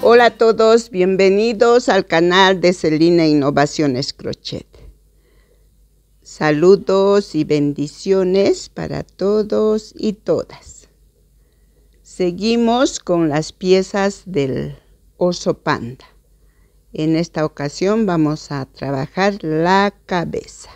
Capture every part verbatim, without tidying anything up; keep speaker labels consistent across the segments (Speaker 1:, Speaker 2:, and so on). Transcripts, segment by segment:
Speaker 1: Hola a todos, bienvenidos al canal de Celina Innovaciones Crochet. Saludos y bendiciones para todos y todas. Seguimos con las piezas del oso panda. En esta ocasión vamos a trabajar la cabeza.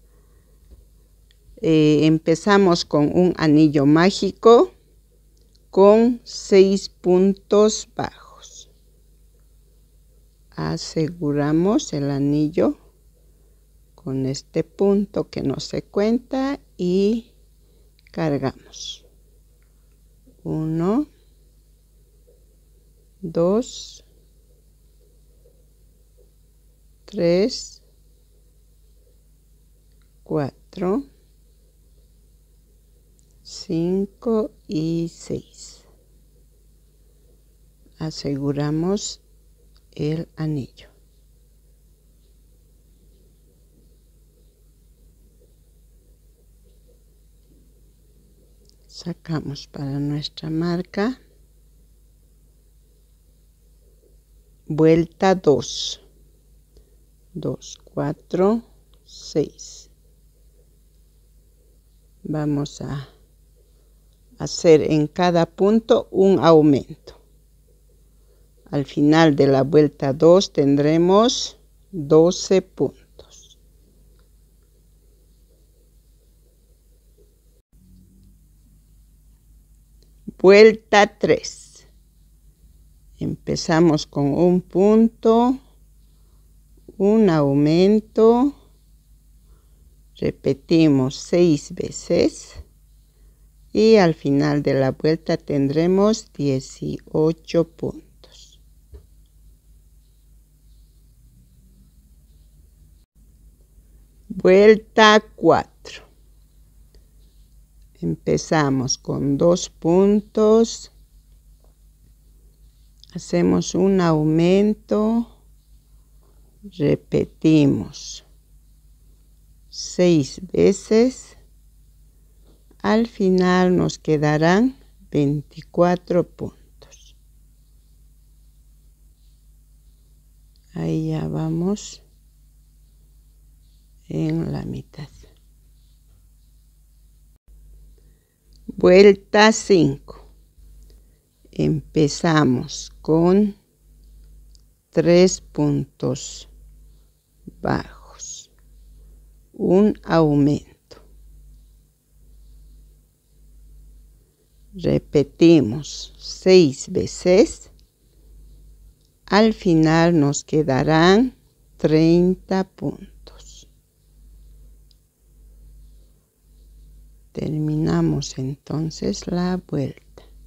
Speaker 1: Eh, empezamos con un anillo mágico con seis puntos bajos. Aseguramos el anillo con este punto que no se cuenta y cargamos. Uno, dos, tres, cuatro, cinco y seis. Aseguramos el anillo. Sacamos para nuestra marca. Vuelta dos. dos, cuatro, seis. Vamos a hacer en cada punto un aumento. Al final de la vuelta dos tendremos doce puntos. Vuelta tres. Empezamos con un punto, un aumento, repetimos seis veces y al final de la vuelta tendremos dieciocho puntos. Vuelta cuatro. Empezamos con dos puntos, hacemos un aumento, repetimos seis veces, al final nos quedarán veinticuatro puntos. Ahí ya vamos en la mitad. Vuelta cinco. Empezamos con tres puntos bajos, un aumento, repetimos seis veces, al final nos quedarán treinta puntos. Terminamos entonces la vuelta.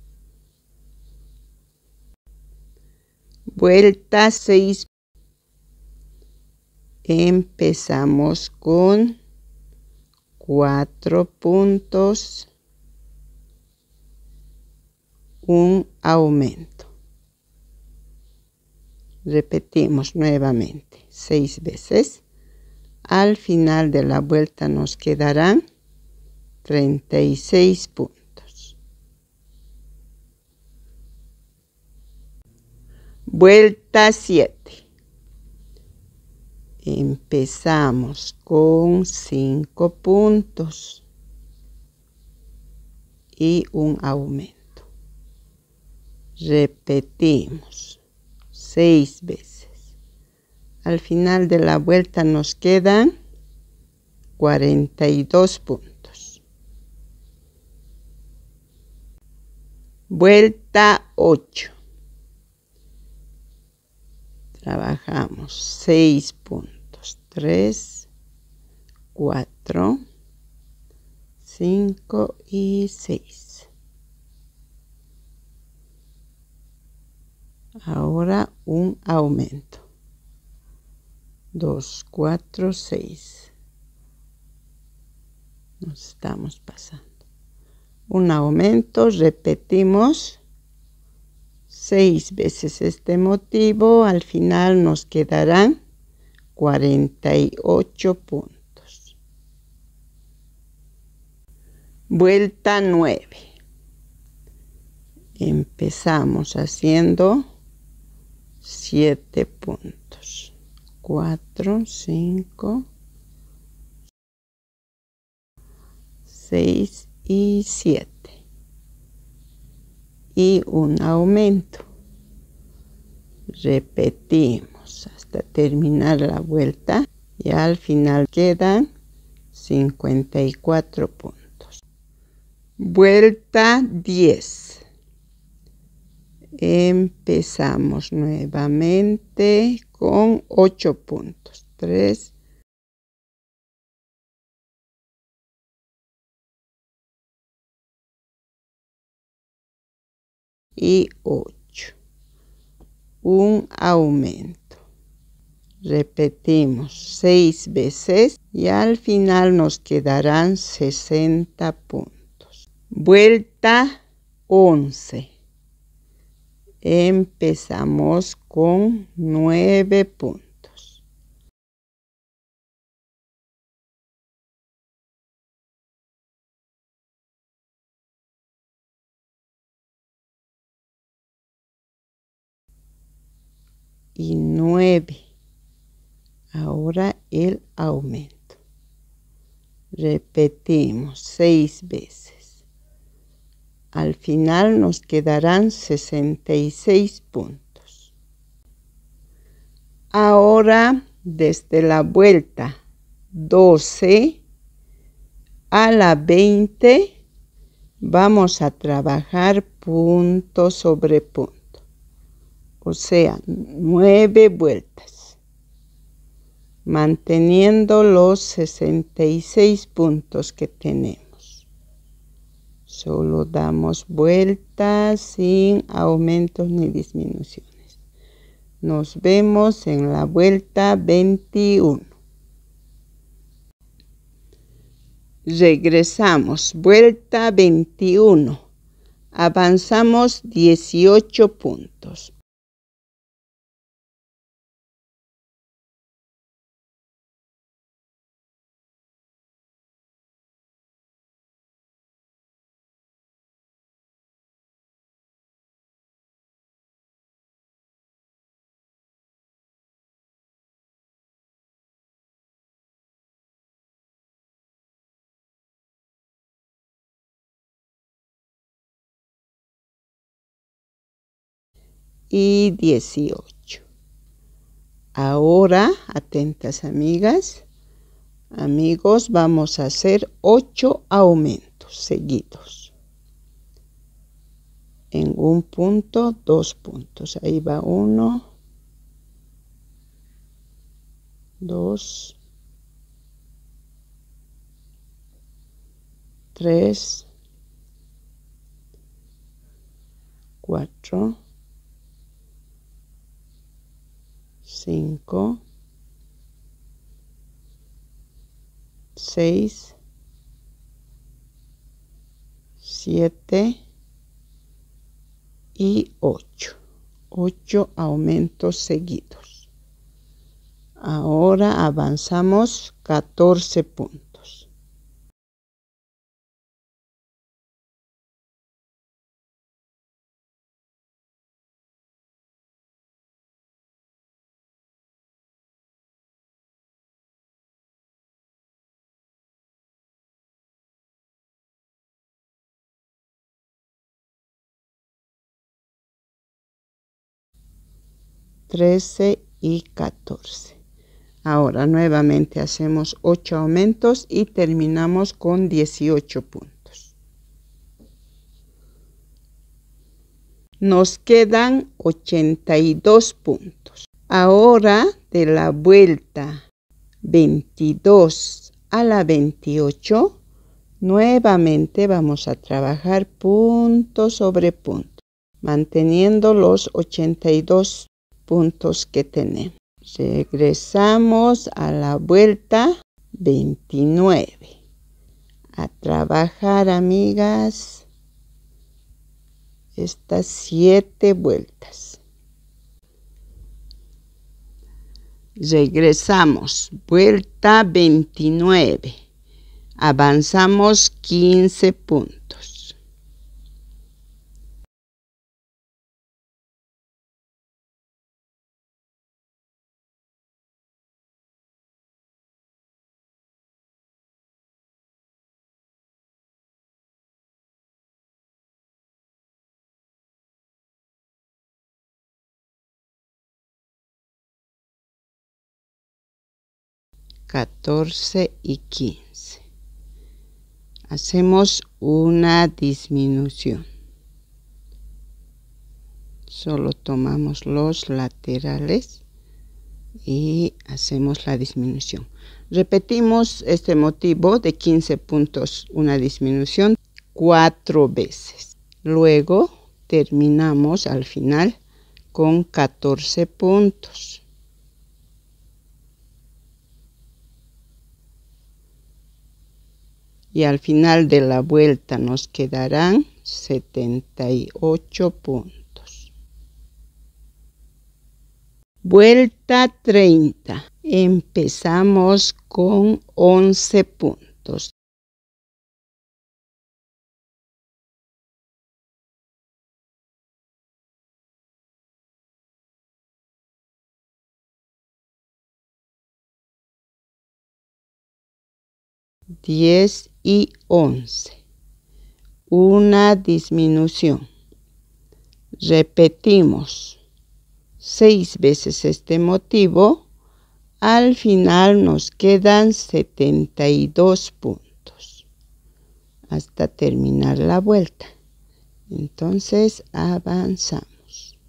Speaker 1: Vuelta seis. Empezamos con cuatro puntos, un aumento. Repetimos nuevamente seis veces. Al final de la vuelta nos quedarán treinta y seis puntos. Vuelta siete. Empezamos con cinco puntos y un aumento. Repetimos seis veces. Al final de la vuelta nos quedan cuarenta y dos puntos. Vuelta ocho. Trabajamos seis puntos, tres, cuatro, cinco y seis. Ahora un aumento. dos, cuatro, seis. Nos estamos pasando. Un aumento, repetimos seis veces este motivo, al final nos quedarán cuarenta y ocho puntos. Vuelta nueve. Empezamos haciendo siete puntos. cuatro, cinco, seis y siete. Y un aumento. Repetimos hasta terminar la vuelta y al final quedan cincuenta y cuatro puntos. Vuelta diez. Empezamos nuevamente con ocho puntos. tres, y ocho. Un aumento. Repetimos seis veces y al final nos quedarán sesenta puntos. Vuelta once. Empezamos con nueve puntos. Y nueve. Ahora el aumento. Repetimos seis veces. Al final nos quedarán sesenta y seis puntos. Ahora, desde la vuelta doce a la veinte, vamos a trabajar punto sobre punto. O sea, nueve vueltas. Manteniendo los sesenta y seis puntos que tenemos. Solo damos vueltas sin aumentos ni disminuciones. Nos vemos en la vuelta veintiuno. Regresamos. Vuelta veintiuno. Avanzamos dieciocho puntos. Y dieciocho. Ahora, atentas amigas, amigos, vamos a hacer ocho aumentos seguidos. En un punto, dos puntos. Ahí va uno, dos, tres, cuatro, cinco, seis, siete y ocho. ocho aumentos seguidos. Ahora avanzamos catorce puntos. trece y catorce. Ahora nuevamente hacemos ocho aumentos y terminamos con dieciocho puntos. Nos quedan ochenta y dos puntos. Ahora de la vuelta veintidós a la veintiocho, nuevamente vamos a trabajar punto sobre punto, manteniendo los ochenta y dos puntos que tenemos. Regresamos a la vuelta veintinueve. A trabajar, amigas, estas siete vueltas. Regresamos. Vuelta veintinueve. Avanzamos quince puntos. catorce y quince. Hacemos una disminución. Solo tomamos los laterales y hacemos la disminución. Repetimos este motivo de quince puntos, una disminución, cuatro veces. Luego terminamos al final con catorce puntos. Y al final de la vuelta nos quedarán setenta y ocho puntos. Vuelta treinta. Empezamos con once puntos. diez y once. Una disminución. Repetimos seis veces este motivo. Al final nos quedan setenta y dos puntos hasta terminar la vuelta. Entonces avanzamos.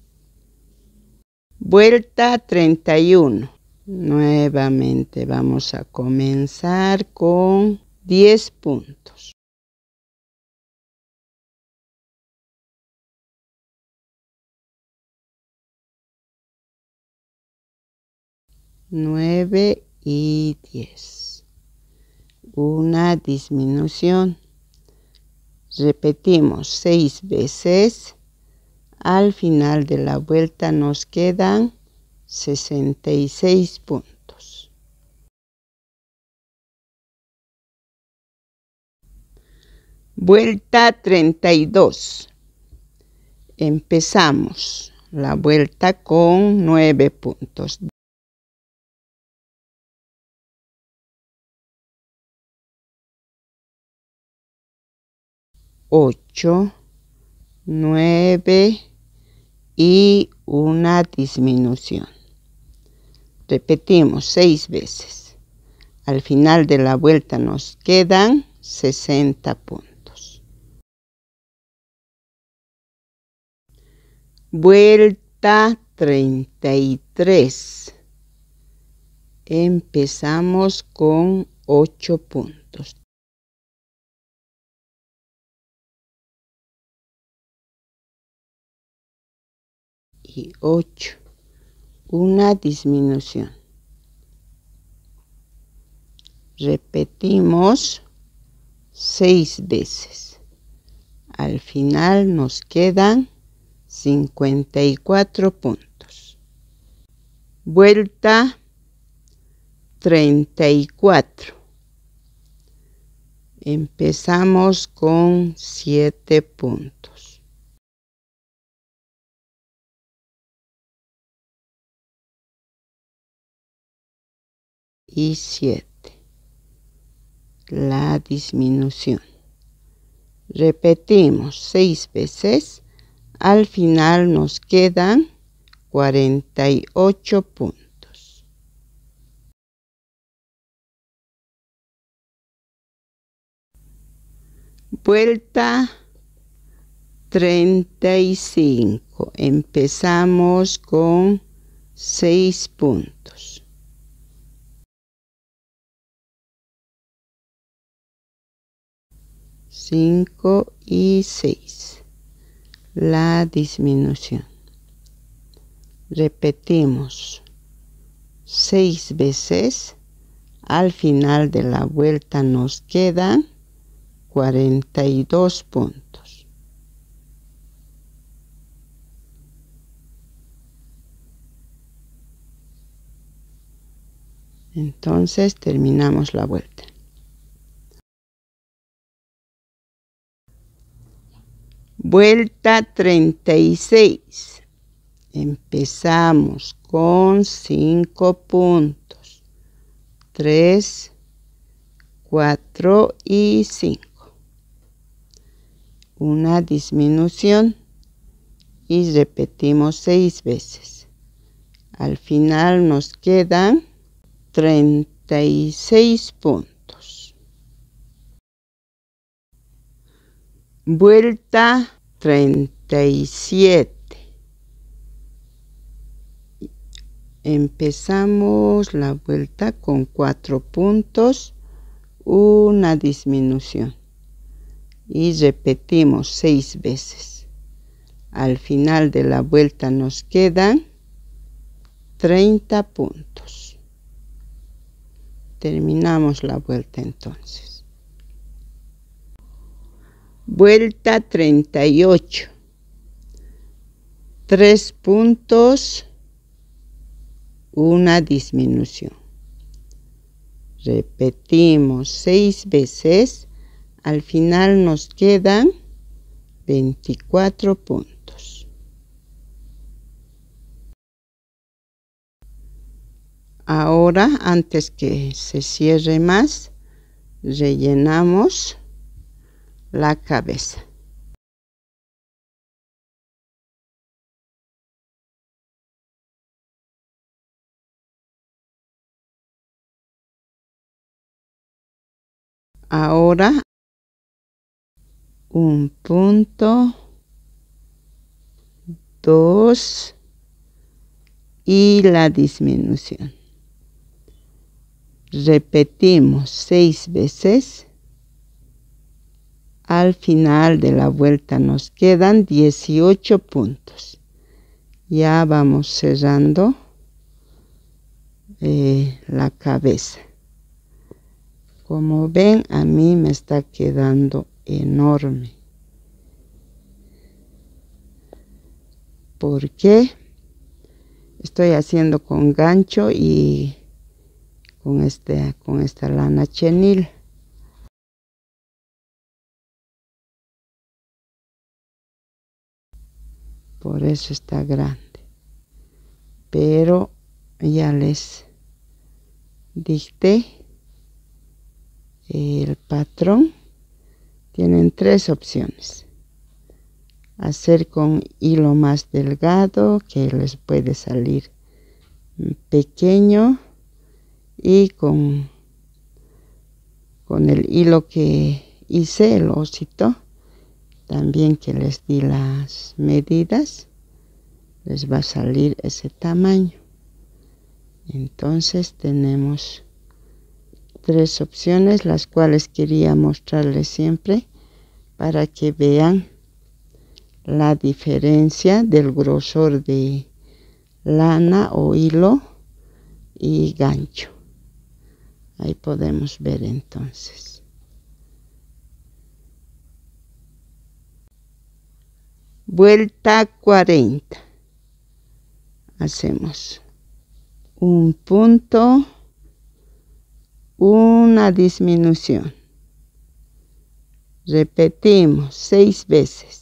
Speaker 1: Vuelta treinta y uno. Nuevamente vamos a comenzar con diez puntos. nueve y diez. Una disminución. Repetimos seis veces. Al final de la vuelta nos quedan sesenta y seis puntos. Vuelta treinta y dos. Empezamos la vuelta con nueve puntos. ocho, nueve y una disminución. Repetimos seis veces. Al final de la vuelta nos quedan sesenta puntos. Vuelta treinta y tres. Empezamos con ocho puntos. Y ocho. Una disminución. Repetimos seis veces. Al final nos quedan cincuenta y cuatro puntos. Vuelta treinta y cuatro. Empezamos con siete puntos. Y siete. La disminución. Repetimos seis veces. Al final nos quedan cuarenta y ocho puntos. Vuelta treinta y cinco. Empezamos con seis puntos. cinco y seis. La disminución. Repetimos seis veces. Al final de la vuelta nos quedan cuarenta y dos puntos. Entonces terminamos la vuelta. Vuelta treinta y seis. Empezamos con cinco puntos. tres, cuatro y cinco. Una disminución y repetimos seis veces. Al final nos quedan treinta treinta y seis puntos. Vuelta treinta y siete. Empezamos la vuelta con cuatro puntos, una disminución y repetimos seis veces. Al final de la vuelta nos quedan treinta puntos. Terminamos la vuelta entonces. Vuelta treinta y ocho. Tres puntos, una disminución. Repetimos seis veces. Al final nos quedan veinticuatro puntos. Ahora, antes que se cierre más, rellenamos la cabeza. Ahora un punto, dos y la disminución. Repetimos seis veces. Al final de la vuelta nos quedan dieciocho puntos. Ya vamos cerrando eh, la cabeza. Como ven, a mí me está quedando enorme. ¿Por qué? Estoy haciendo con gancho y con, este, con esta lana chenil. Por eso está grande. Pero ya les dicté el patrón. Tienen tres opciones. Hacer con hilo más delgado, que les puede salir pequeño, y con, con el hilo que hice, el osito, también que les di las medidas, les va a salir ese tamaño. Entonces tenemos tres opciones, las cuales quería mostrarles siempre para que vean la diferencia del grosor de lana o hilo y gancho. Ahí podemos ver entonces. Vuelta cuarenta. Hacemos un punto, una disminución. Repetimos seis veces.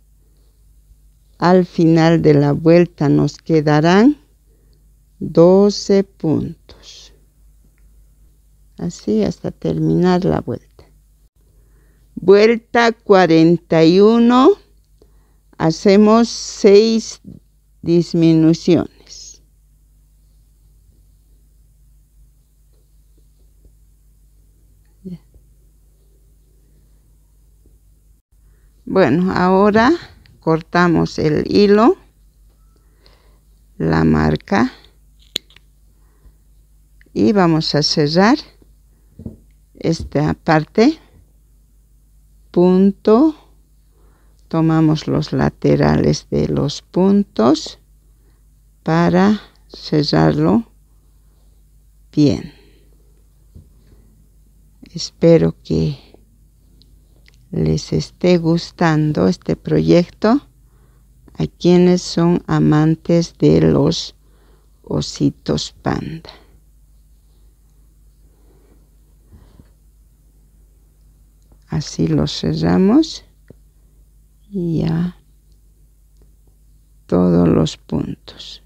Speaker 1: Al final de la vuelta nos quedarán doce puntos. Así hasta terminar la vuelta. Vuelta cuarenta y uno. Hacemos seis disminuciones. Bueno, ahora cortamos el hilo, la marca, y vamos a cerrar esta parte. Punto, tomamos los laterales de los puntos para cerrarlo bien. Espero que les esté gustando este proyecto a quienes son amantes de los ositos panda. Así lo cerramos y ya todos los puntos.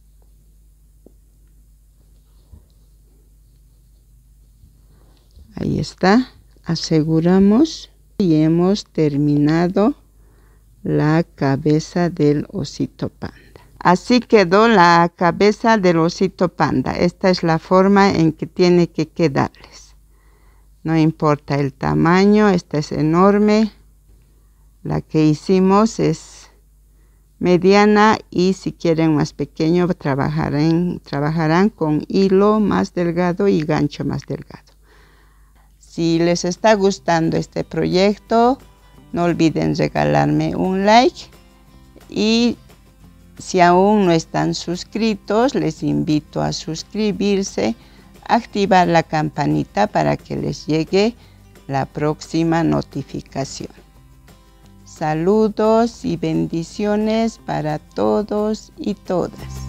Speaker 1: Ahí está. Aseguramos y hemos terminado la cabeza del osito panda. Así quedó la cabeza del osito panda. Esta es la forma en que tiene que quedarles. No importa el tamaño, esta es enorme. La que hicimos es mediana y si quieren más pequeño trabajarán, trabajarán con hilo más delgado y gancho más delgado. Si les está gustando este proyecto, no olviden regalarme un like y si aún no están suscritos, les invito a suscribirse, activar la campanita para que les llegue la próxima notificación. Saludos y bendiciones para todos y todas.